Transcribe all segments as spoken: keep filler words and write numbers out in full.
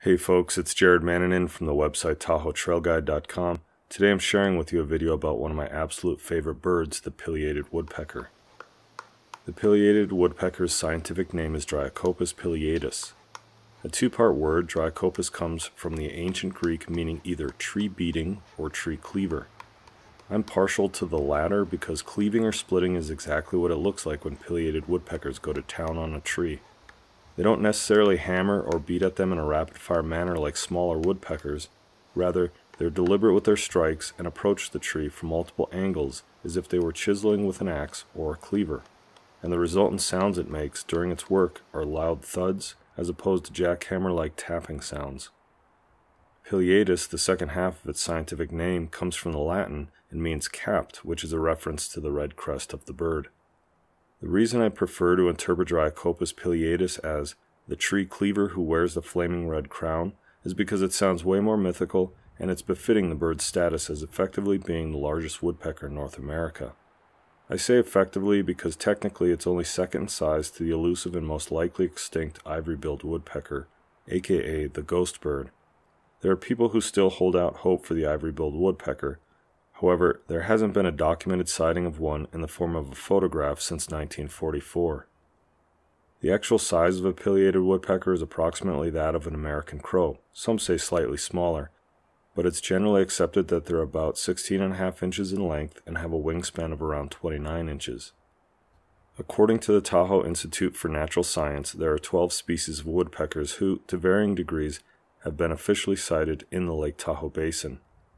Hey folks, it's Jared Manninen from the website Tahoe Trail Guide dot com. Today I'm sharing with you a video about one of my absolute favorite birds, the pileated woodpecker. The pileated woodpecker's scientific name is Dryocopus pileatus. A two-part word, Dryocopus comes from the ancient Greek meaning either tree beating or tree cleaver. I'm partial to the latter because cleaving or splitting is exactly what it looks like when pileated woodpeckers go to town on a tree. They don't necessarily hammer or beat at them in a rapid-fire manner like smaller woodpeckers. Rather, they're deliberate with their strikes and approach the tree from multiple angles as if they were chiseling with an axe or a cleaver. And the resultant sounds it makes during its work are loud thuds as opposed to jackhammer-like tapping sounds. Pileatus, the second half of its scientific name, comes from the Latin and means capped, which is a reference to the red crest of the bird. The reason I prefer to interpret Dryocopus pileatus as the tree cleaver who wears the flaming red crown is because it sounds way more mythical and it's befitting the bird's status as effectively being the largest woodpecker in North America. I say effectively because technically it's only second in size to the elusive and most likely extinct ivory-billed woodpecker, aka the ghost bird. There are people who still hold out hope for the ivory-billed woodpecker. However, there hasn't been a documented sighting of one in the form of a photograph since nineteen forty-four. The actual size of a pileated woodpecker is approximately that of an American crow, some say slightly smaller, but it's generally accepted that they're about sixteen and a half inches in length and have a wingspan of around twenty-nine inches. According to the Tahoe Institute for Natural Science, there are twelve species of woodpeckers who, to varying degrees, have been officially sighted in the Lake Tahoe basin.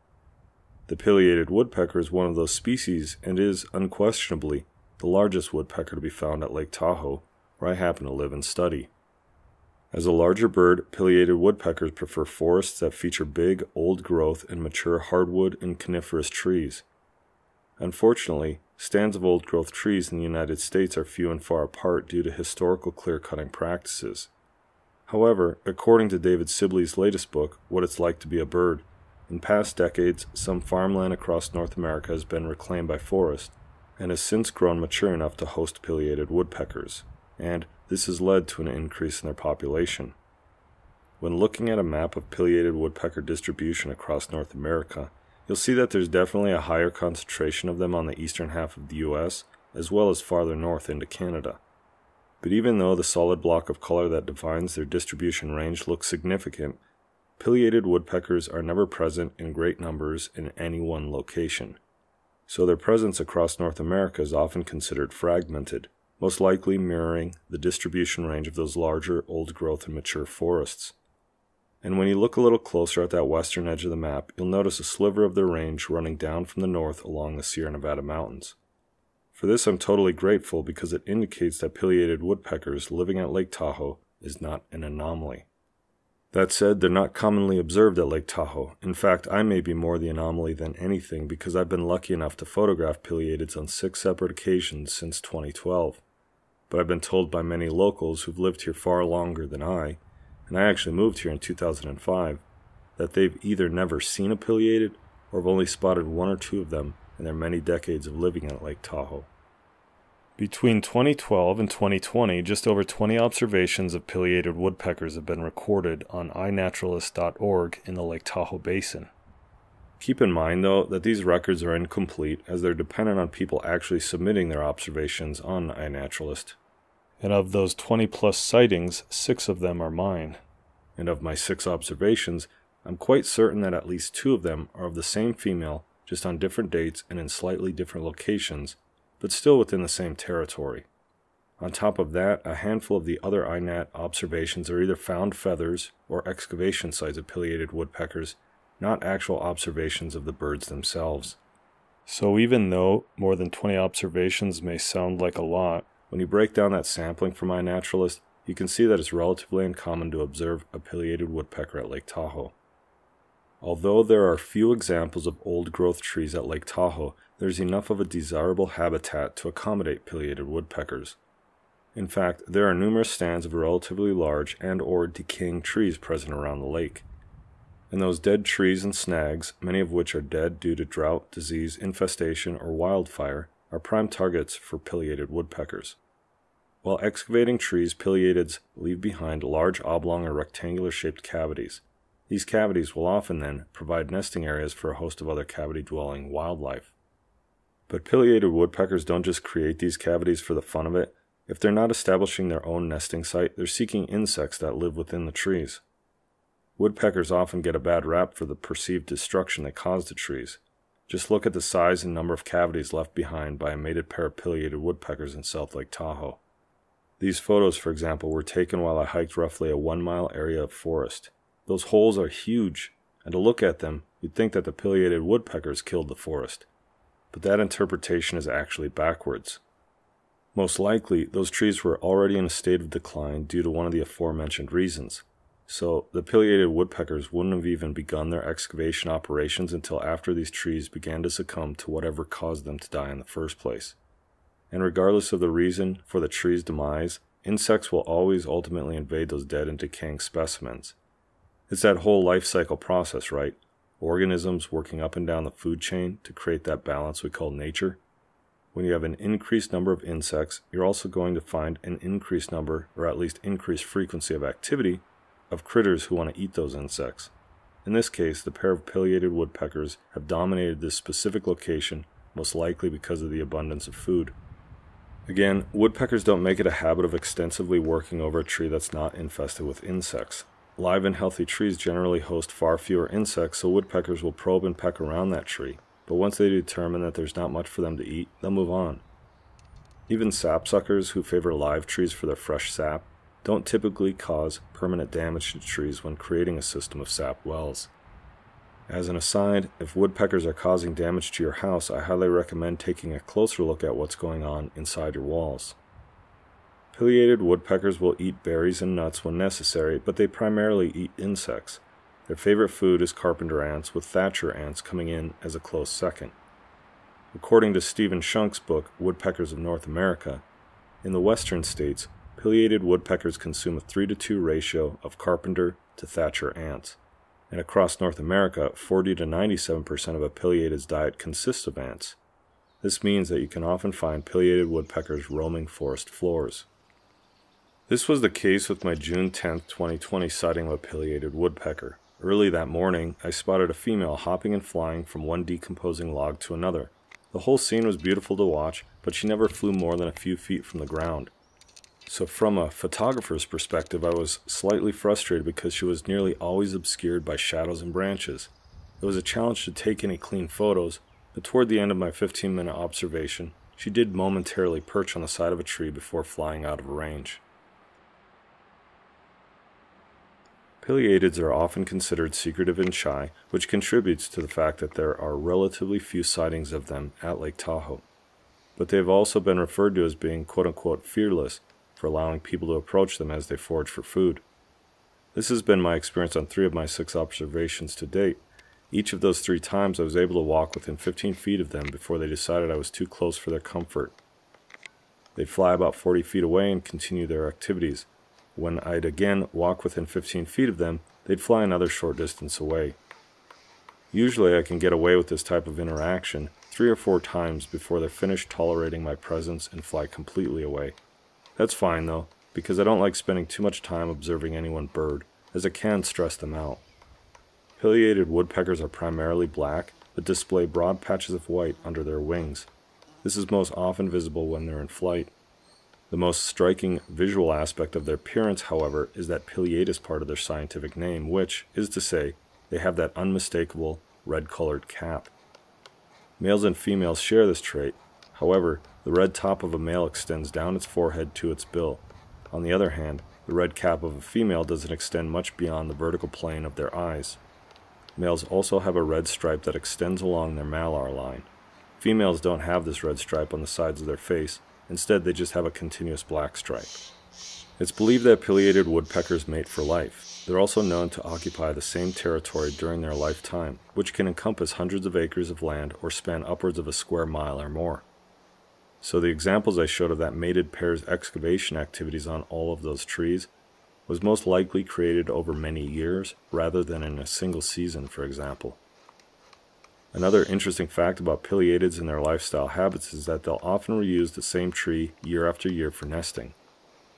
The pileated woodpecker is one of those species and is, unquestionably, the largest woodpecker to be found at Lake Tahoe, where I happen to live and study. As a larger bird, pileated woodpeckers prefer forests that feature big, old-growth and mature hardwood and coniferous trees. Unfortunately, stands of old-growth trees in the United States are few and far apart due to historical clear-cutting practices. However, according to David Sibley's latest book, What It's Like to Be a Bird, in past decades, some farmland across North America has been reclaimed by forest, and has since grown mature enough to host pileated woodpeckers, and this has led to an increase in their population. When looking at a map of pileated woodpecker distribution across North America, you'll see that there's definitely a higher concentration of them on the eastern half of the U S, as well as farther north into Canada. But even though the solid block of color that defines their distribution range looks significant, pileated woodpeckers are never present in great numbers in any one location. So their presence across North America is often considered fragmented, most likely mirroring the distribution range of those larger old-growth and mature forests. And when you look a little closer at that western edge of the map, you'll notice a sliver of their range running down from the north along the Sierra Nevada mountains. For this I'm totally grateful because it indicates that pileated woodpeckers living at Lake Tahoe is not an anomaly. That said, they're not commonly observed at Lake Tahoe. In fact, I may be more the anomaly than anything because I've been lucky enough to photograph pileateds on six separate occasions since twenty twelve. But I've been told by many locals who've lived here far longer than I, and I actually moved here in two thousand five, that they've either never seen a pileated or have only spotted one or two of them in their many decades of living at Lake Tahoe. Between twenty twelve and twenty twenty, just over twenty observations of pileated woodpeckers have been recorded on i naturalist dot org in the Lake Tahoe basin. Keep in mind, though, that these records are incomplete as they're dependent on people actually submitting their observations on iNaturalist. And of those twenty plus sightings, six of them are mine. And of my six observations, I'm quite certain that at least two of them are of the same female, just on different dates and in slightly different locations, but still within the same territory. On top of that, a handful of the other iNat observations are either found feathers or excavation sites of pileated woodpeckers, not actual observations of the birds themselves. So even though more than twenty observations may sound like a lot, when you break down that sampling from iNaturalist, you can see that it's relatively uncommon to observe a pileated woodpecker at Lake Tahoe. Although there are few examples of old-growth trees at Lake Tahoe, there's enough of a desirable habitat to accommodate pileated woodpeckers. In fact, there are numerous stands of relatively large and or decaying trees present around the lake. And those dead trees and snags, many of which are dead due to drought, disease, infestation, or wildfire, are prime targets for pileated woodpeckers. While excavating trees, pileatids leave behind large oblong or rectangular shaped cavities. These cavities will often then provide nesting areas for a host of other cavity-dwelling wildlife. But pileated woodpeckers don't just create these cavities for the fun of it. If they're not establishing their own nesting site, they're seeking insects that live within the trees. Woodpeckers often get a bad rap for the perceived destruction they cause to trees. Just look at the size and number of cavities left behind by a mated pair of pileated woodpeckers in South Lake Tahoe. These photos, for example, were taken while I hiked roughly a one-mile area of forest. Those holes are huge, and to look at them, you'd think that the pileated woodpeckers killed the forest. But that interpretation is actually backwards. Most likely, those trees were already in a state of decline due to one of the aforementioned reasons. So, the pileated woodpeckers wouldn't have even begun their excavation operations until after these trees began to succumb to whatever caused them to die in the first place. And regardless of the reason for the tree's demise, insects will always ultimately invade those dead and decaying specimens. It's that whole life cycle process, right? Organisms working up and down the food chain to create that balance we call nature. When you have an increased number of insects, you're also going to find an increased number, or at least increased frequency of activity, of critters who want to eat those insects. In this case, the pair of pileated woodpeckers have dominated this specific location, most likely because of the abundance of food. Again, woodpeckers don't make it a habit of extensively working over a tree that's not infested with insects. Live and healthy trees generally host far fewer insects, so woodpeckers will probe and peck around that tree, but once they determine that there's not much for them to eat, they'll move on. Even sapsuckers, who favor live trees for their fresh sap, don't typically cause permanent damage to trees when creating a system of sap wells. As an aside, if woodpeckers are causing damage to your house, I highly recommend taking a closer look at what's going on inside your walls. Pileated woodpeckers will eat berries and nuts when necessary, but they primarily eat insects. Their favorite food is carpenter ants, with thatcher ants coming in as a close second. According to Stephen Shunk's book, Woodpeckers of North America, in the western states, pileated woodpeckers consume a three to two ratio of carpenter to thatcher ants, and across North America, forty to ninety-seven percent of a pileated's diet consists of ants. This means that you can often find pileated woodpeckers roaming forest floors. This was the case with my June tenth, twenty twenty sighting of a pileated woodpecker. Early that morning, I spotted a female hopping and flying from one decomposing log to another. The whole scene was beautiful to watch, but she never flew more than a few feet from the ground. So from a photographer's perspective, I was slightly frustrated because she was nearly always obscured by shadows and branches. It was a challenge to take any clean photos, but toward the end of my fifteen minute observation, she did momentarily perch on the side of a tree before flying out of range. Pileatids are often considered secretive and shy, which contributes to the fact that there are relatively few sightings of them at Lake Tahoe. But they have also been referred to as being quote-unquote fearless, for allowing people to approach them as they forage for food. This has been my experience on three of my six observations to date. Each of those three times I was able to walk within fifteen feet of them before they decided I was too close for their comfort. They'd fly about forty feet away and continue their activities. When I'd again walk within fifteen feet of them, they'd fly another short distance away. Usually I can get away with this type of interaction three or four times before they're finished tolerating my presence and fly completely away. That's fine though, because I don't like spending too much time observing any one bird, as it can stress them out. Pileated woodpeckers are primarily black, but display broad patches of white under their wings. This is most often visible when they're in flight. The most striking visual aspect of their appearance, however, is that pileatus part of their scientific name, which is to say, they have that unmistakable red-colored cap. Males and females share this trait. However, the red top of a male extends down its forehead to its bill. On the other hand, the red cap of a female doesn't extend much beyond the vertical plane of their eyes. Males also have a red stripe that extends along their malar line. Females don't have this red stripe on the sides of their face. Instead, they just have a continuous black stripe. It's believed that pileated woodpeckers mate for life. They're also known to occupy the same territory during their lifetime, which can encompass hundreds of acres of land or span upwards of a square mile or more. So the examples I showed of that mated pair's excavation activities on all of those trees was most likely created over many years rather than in a single season, for example. Another interesting fact about pileatids and their lifestyle habits is that they'll often reuse the same tree year after year for nesting.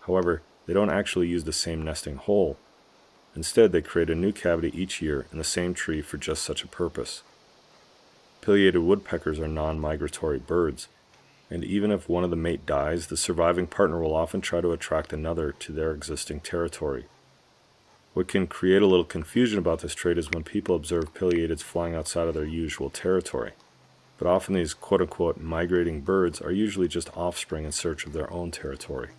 However, they don't actually use the same nesting hole. Instead, they create a new cavity each year in the same tree for just such a purpose. Pileated woodpeckers are non-migratory birds, and even if one of the mate dies, the surviving partner will often try to attract another to their existing territory. What can create a little confusion about this trait is when people observe pileateds flying outside of their usual territory. But often these quote-unquote migrating birds are usually just offspring in search of their own territory.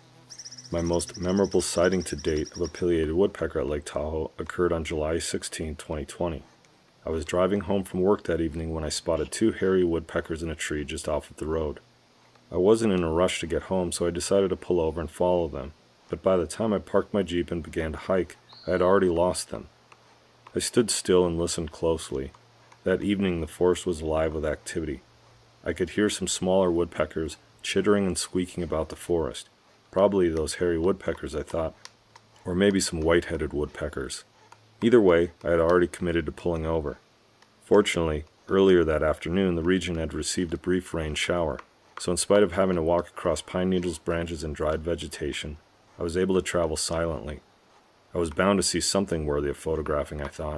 My most memorable sighting to date of a pileated woodpecker at Lake Tahoe occurred on July sixteenth, twenty twenty. I was driving home from work that evening when I spotted two hairy woodpeckers in a tree just off of the road. I wasn't in a rush to get home, so I decided to pull over and follow them, but by the time I parked my Jeep and began to hike, I had already lost them. I stood still and listened closely. That evening the forest was alive with activity. I could hear some smaller woodpeckers chittering and squeaking about the forest. Probably those hairy woodpeckers, I thought, or maybe some white-headed woodpeckers. Either way, I had already committed to pulling over. Fortunately, earlier that afternoon the region had received a brief rain shower, so in spite of having to walk across pine needles, branches, and dried vegetation, I was able to travel silently. I was bound to see something worthy of photographing, I thought.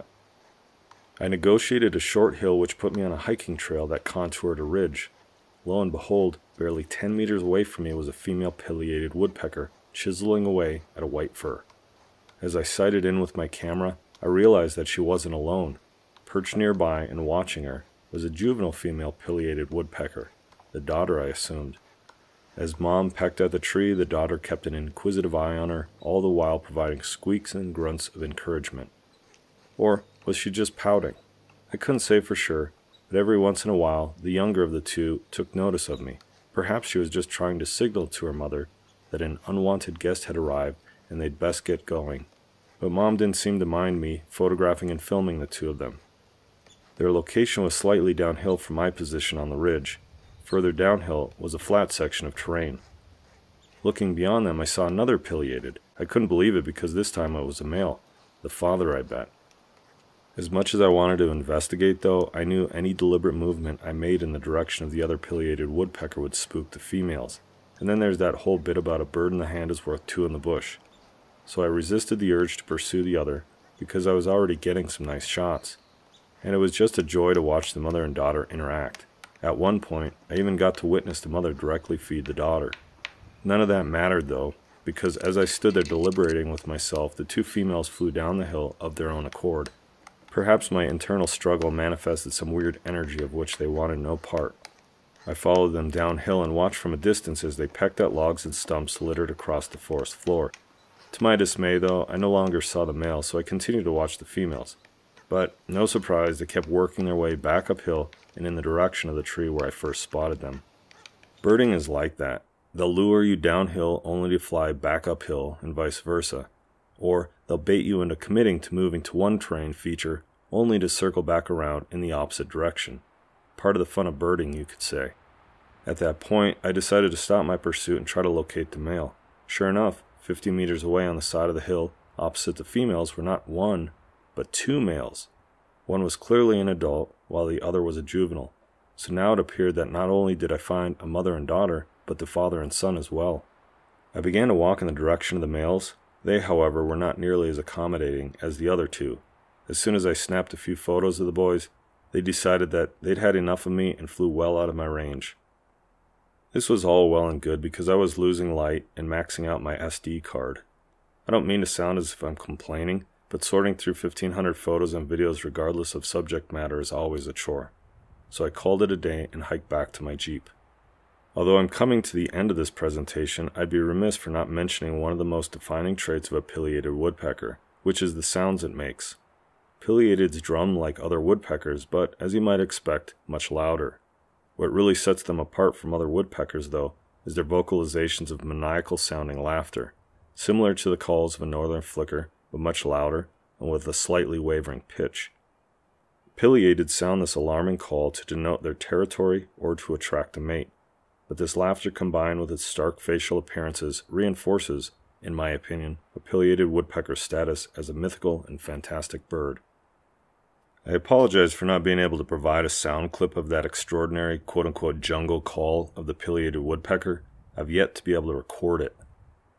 I negotiated a short hill which put me on a hiking trail that contoured a ridge. Lo and behold, barely ten meters away from me was a female pileated woodpecker chiseling away at a white fir. As I sighted in with my camera, I realized that she wasn't alone. Perched nearby and watching her was a juvenile female pileated woodpecker, the daughter, I assumed. As Mom pecked at the tree, the daughter kept an inquisitive eye on her, all the while providing squeaks and grunts of encouragement. Or was she just pouting? I couldn't say for sure, but every once in a while, the younger of the two took notice of me. Perhaps she was just trying to signal to her mother that an unwanted guest had arrived and they'd best get going. But Mom didn't seem to mind me photographing and filming the two of them. Their location was slightly downhill from my position on the ridge. Further downhill was a flat section of terrain. Looking beyond them, I saw another pileated. I couldn't believe it because this time it was a male. The father, I bet. As much as I wanted to investigate, though, I knew any deliberate movement I made in the direction of the other pileated woodpecker would spook the females. And then there's that whole bit about a bird in the hand is worth two in the bush. So I resisted the urge to pursue the other, because I was already getting some nice shots. And it was just a joy to watch the mother and daughter interact. At one point, I even got to witness the mother directly feed the daughter. None of that mattered, though, because as I stood there deliberating with myself, the two females flew down the hill of their own accord. Perhaps my internal struggle manifested some weird energy of which they wanted no part. I followed them downhill and watched from a distance as they pecked at logs and stumps littered across the forest floor. To my dismay, though, I no longer saw the males, so I continued to watch the females. But, no surprise, they kept working their way back uphill and in the direction of the tree where I first spotted them. Birding is like that. They'll lure you downhill only to fly back uphill and vice versa. Or they'll bait you into committing to moving to one terrain feature only to circle back around in the opposite direction. Part of the fun of birding, you could say. At that point, I decided to stop my pursuit and try to locate the male. Sure enough, fifty meters away on the side of the hill, opposite the females, were not one, but two males. One was clearly an adult, while the other was a juvenile. So now it appeared that not only did I find a mother and daughter, but the father and son as well. I began to walk in the direction of the males. They, however, were not nearly as accommodating as the other two. As soon as I snapped a few photos of the boys, they decided that they'd had enough of me and flew well out of my range. This was all well and good because I was losing light and maxing out my S D card. I don't mean to sound as if I'm complaining, but sorting through fifteen hundred photos and videos regardless of subject matter is always a chore. So I called it a day and hiked back to my Jeep. Although I'm coming to the end of this presentation, I'd be remiss for not mentioning one of the most defining traits of a pileated woodpecker, which is the sounds it makes. Pileateds drum like other woodpeckers, but, as you might expect, much louder. What really sets them apart from other woodpeckers, though, is their vocalizations of maniacal-sounding laughter, similar to the calls of a northern flicker, but much louder and with a slightly wavering pitch. Pileateds sound this alarming call to denote their territory or to attract a mate, but this laughter combined with its stark facial appearances reinforces, in my opinion, a pileated woodpecker's status as a mythical and fantastic bird. I apologize for not being able to provide a sound clip of that extraordinary quote-unquote jungle call of the pileated woodpecker. I've yet to be able to record it.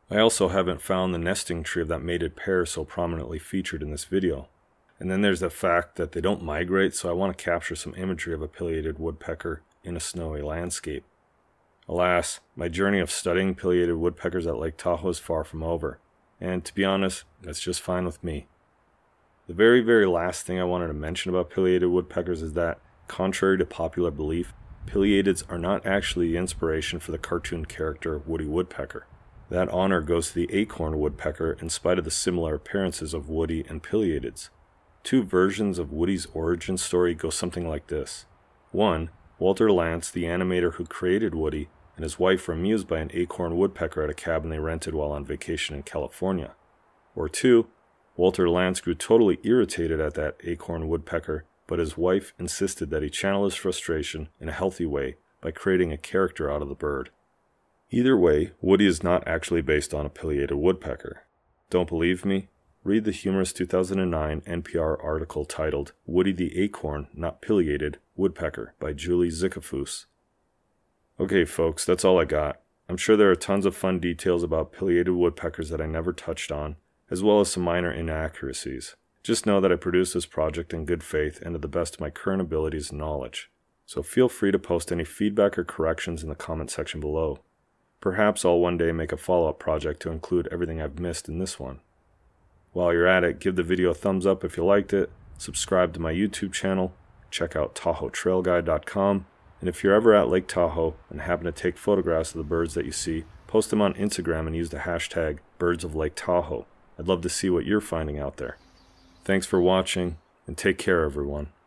I also haven't found the nesting tree of that mated pair so prominently featured in this video. And then there's the fact that they don't migrate, so I want to capture some imagery of a pileated woodpecker in a snowy landscape. Alas, my journey of studying pileated woodpeckers at Lake Tahoe is far from over, and to be honest, that's just fine with me. The very, very last thing I wanted to mention about pileated woodpeckers is that, contrary to popular belief, pileatids are not actually the inspiration for the cartoon character Woody Woodpecker. That honor goes to the acorn woodpecker in spite of the similar appearances of Woody and pileatids. Two versions of Woody's origin story go something like this. One, Walter Lantz, the animator who created Woody, and his wife were amused by an acorn woodpecker at a cabin they rented while on vacation in California. Or two, Walter Lantz grew totally irritated at that acorn woodpecker, but his wife insisted that he channel his frustration in a healthy way by creating a character out of the bird. Either way, Woody is not actually based on a pileated woodpecker. Don't believe me? Read the humorous two thousand nine N P R article titled Woody the Acorn, Not Pileated Woodpecker by Julie Zickafoos. Okay folks, that's all I got. I'm sure there are tons of fun details about pileated woodpeckers that I never touched on, as well as some minor inaccuracies. Just know that I produced this project in good faith and to the best of my current abilities and knowledge. So feel free to post any feedback or corrections in the comment section below. Perhaps I'll one day make a follow-up project to include everything I've missed in this one. While you're at it, give the video a thumbs up if you liked it, subscribe to my YouTube channel, check out Tahoe Trail Guide dot com, and if you're ever at Lake Tahoe and happen to take photographs of the birds that you see, post them on Instagram and use the hashtag Birds of Lake Tahoe. I'd love to see what you're finding out there. Thanks for watching, and take care everyone.